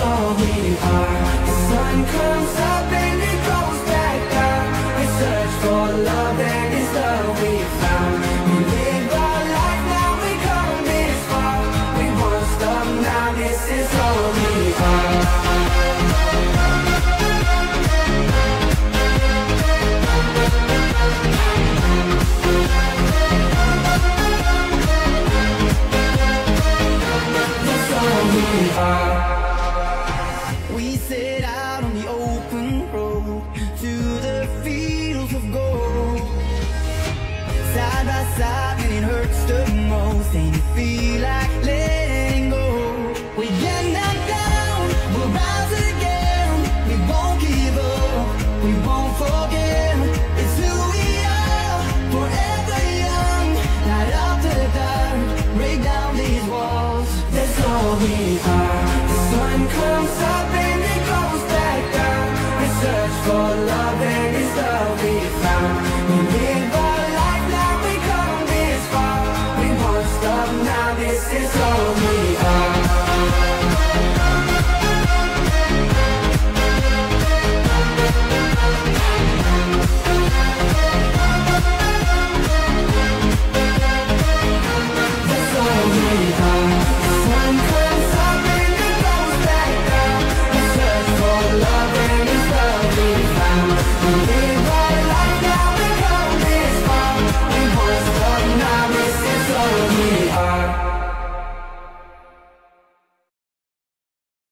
all we are. The sun comes up and it goes back down. We search for love and it's love we found. We live our life now, we come this far. We won't stop now, this is all we are. We set out on the open road to the fields of gold. Side by side when it hurts the most and you feel like letting go. We get knocked down, we'll rise again. We won't give up, we won't forget. It's who we are, forever young. Light up the dark, break down these walls. That's all we are. The sun comes up and it goes back down. We search for love and it's love we found. We live